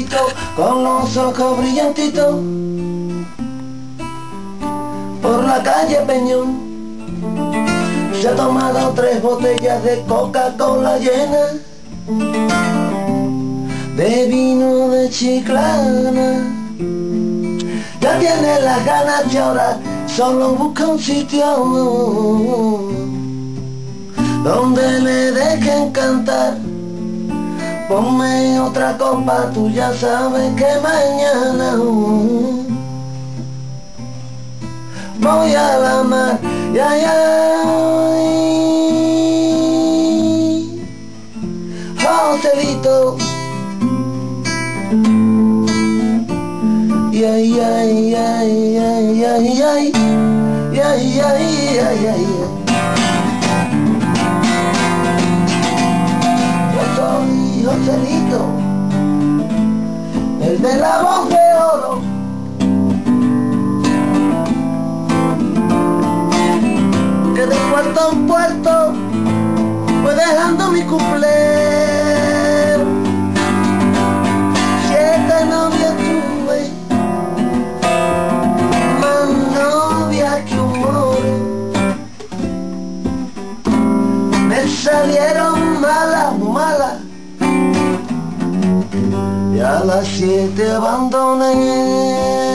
jovencito con los ojos brillantitos por la calle Peñón. Se ha tomado 3 botellas de Coca-Cola llenas de vino de Chiclana. Ya tiene las ganas de ahora, solo busca un sitio donde le dejen cantar. Ponme otra copa, tú ya sabes que mañana voy a la mar. Ya, ya, Joselito. Ay, ay, ay, ay, ay, ay, ay, ay, ay, ay. Yo soy Joselito, el de la voz de oro, que de puerto en puerto voy dejando mi cuplé. 7 novias tuve, más novias que un moro. Me salieron malas, muy malas, y a las 7 abandoné.